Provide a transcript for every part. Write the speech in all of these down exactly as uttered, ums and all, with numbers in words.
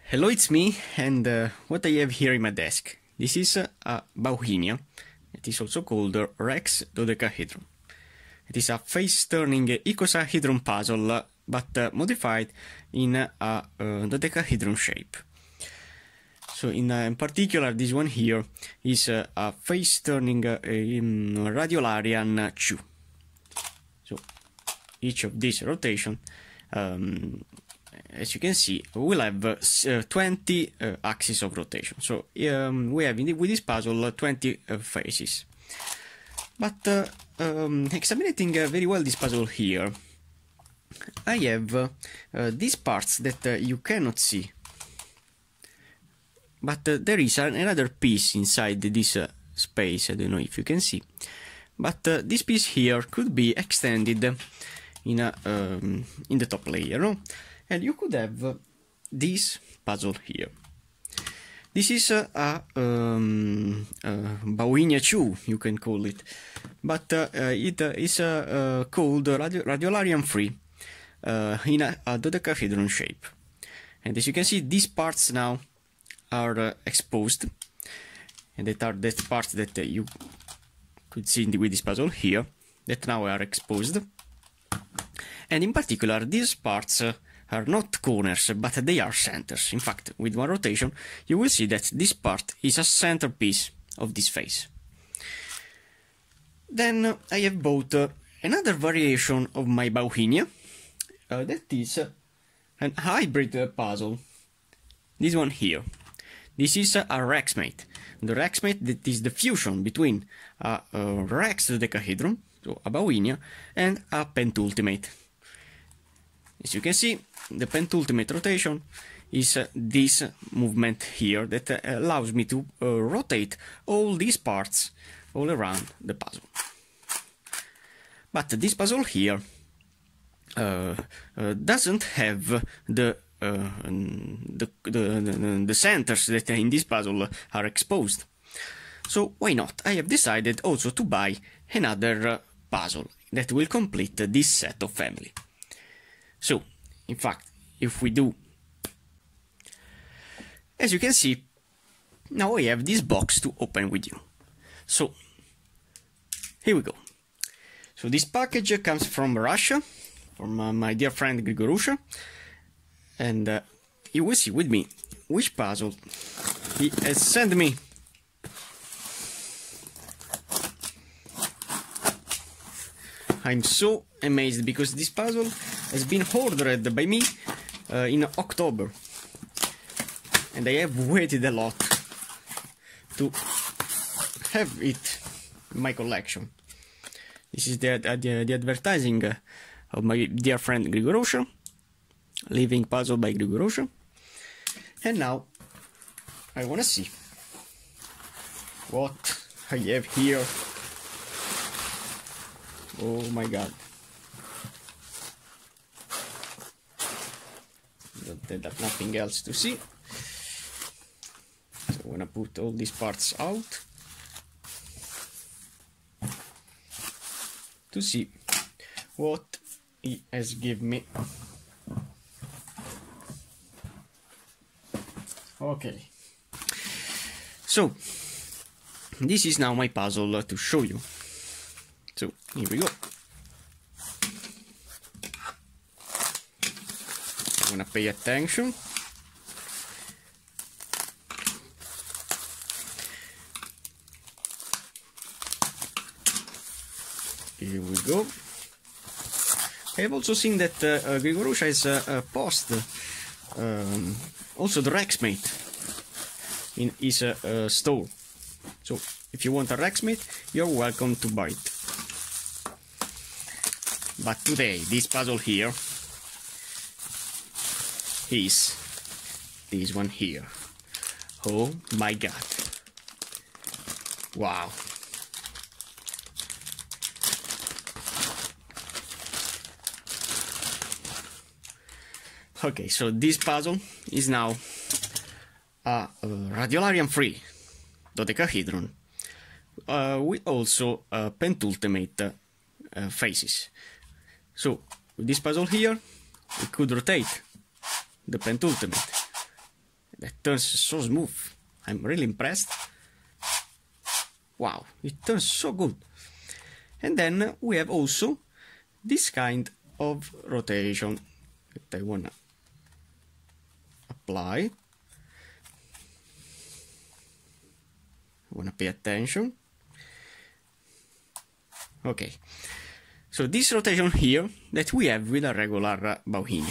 Hello, it's me, and uh, what I have here in my desk. This is uh, a Bauhinia. It is also called uh, Rex dodecahedron. It is a face-turning icosahedron puzzle, uh, but uh, modified in uh, a uh, dodecahedron shape. So, in, uh, in particular, this one here is uh, a face-turning uh, Radiolarian two. So, each of these rotation, um, as you can see, we'll have uh, twenty uh, axes of rotation. So um, we have in the, with this puzzle uh, twenty uh, faces. But uh, um, examining uh, very well this puzzle here, I have uh, uh, these parts that uh, you cannot see. But uh, there is an, another piece inside this uh, space. I don't know if you can see. But uh, this piece here could be extended in a um, in the top layer, no? And you could have uh, this puzzle here. This is uh, a um, uh, Bauhinia two, you can call it, but uh, uh, it uh, is uh, uh, called Radio Radiolarian three uh, in a, a dodecahedron shape. And as you can see, these parts now are uh, exposed, and that are the parts that uh, you could see in the, with this puzzle here, that now are exposed. And in particular, these parts uh, are not corners, but they are centers. In fact, with one rotation, you will see that this part is a centerpiece of this face. Then uh, I have bought uh, another variation of my Bauhinia, uh, that is uh, an hybrid uh, puzzle. This one here. This is uh, a Rexmate. The Rexmate, that is the fusion between a, a Rex dodecahedron, so a Bauhinia, and a Pentultimate. As you can see, the Pentultimate rotation is uh, this movement here that uh, allows me to uh, rotate all these parts all around the puzzle. But this puzzle here uh, uh, doesn't have the, uh, the, the, the, the centers that in this puzzle are exposed. So why not? I have decided also to buy another uh, puzzle that will complete this set of family. So, in fact, if we do, as you can see, now I have this box to open with you. So, here we go. So this package comes from Russia, from uh, my dear friend Grigorusha, and uh, you will see with me which puzzle he has sent me. I'm so amazed because this puzzle has been ordered by me uh, in October, and I have waited a lot to have it in my collection. This is the, the, the advertising of my dear friend Grigorusha, Living Puzzle by Grigorusha, and now I wanna see what I have here. Oh my god. There's nothing else to see. So I'm gonna put all these parts out to see what he has given me. Okay. So this is now my puzzle to show you. So, here we go. I'm gonna pay attention. Here we go. I have also seen that uh, uh, Grigorusha has uh, uh, posted um, also the Rexmate in his uh, uh, store. So, if you want a Rexmate, you're welcome to buy it. But today, this puzzle here is this one here. Oh my god. Wow. Okay, so this puzzle is now a, a Radiolarian three dodecahedron. Uh, we also uh, Pentultimate uh, faces. So, with this puzzle here, we could rotate the Pentultimate that turns so smooth. I'm really impressed. Wow, it turns so good. And then we have also this kind of rotation that I wanna apply. I wanna pay attention. Okay, so this rotation here that we have with a regular uh, Bauhinia.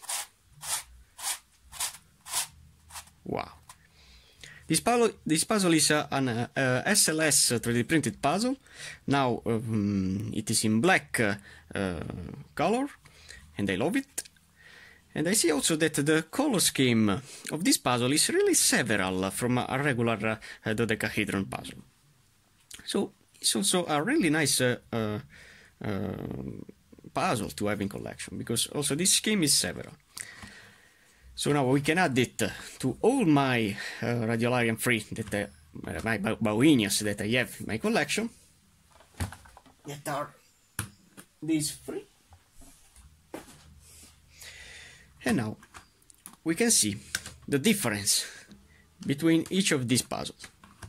Wow. This puzzle, this puzzle is uh, an uh, uh, S L S three D printed puzzle. Now um, it is in black uh, uh, color, and I love it. And I see also that the color scheme of this puzzle is really several from a regular uh, dodecahedron puzzle. So it's also a really nice uh, uh, uh, puzzle to have in collection, because also this scheme is several. So now we can add it to all my uh, Radiolarian three, that uh, my Bauhinias that I have in my collection, that are these three. And now we can see the difference between each of these puzzles.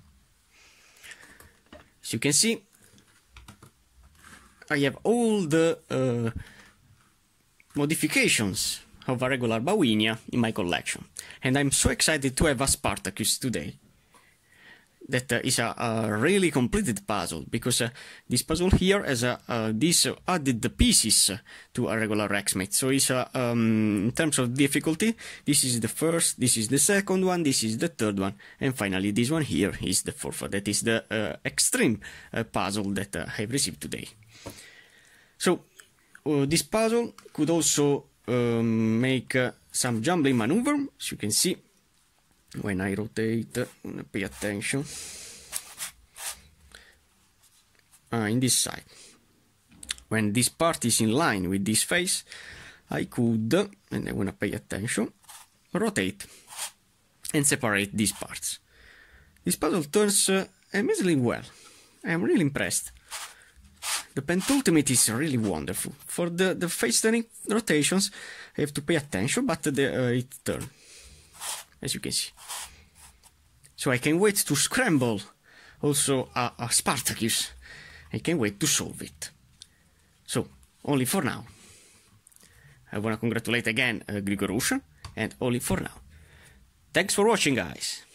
As you can see, I have all the uh, modifications of a regular Bauhinia in my collection, and I'm so excited to have a Spartacus today. That uh, is a, a really completed puzzle, because uh, this puzzle here has uh, uh, this uh, added the pieces to a regular X-Mate. So it's uh, um, in terms of difficulty, this is the first, this is the second one, this is the third one, and finally this one here is the fourth. That is the uh, extreme uh, puzzle that uh, I've received today. So uh, this puzzle could also um, make uh, some jumbling maneuver, as you can see. When I rotate, uh, pay attention, uh, in this side. When this part is in line with this face, I could, and I want to pay attention, rotate and separate these parts. This puzzle turns uh, amazingly well. I am really impressed. The Pentultimate is really wonderful. For the, the face turning rotations, I have to pay attention, but the, uh, it turns, as you can see. So I can't wait to scramble also a, a Spartacus. I can't wait to solve it. So, only for now. I want to congratulate again uh, Grigorusha, and only for now. Thanks for watching, guys.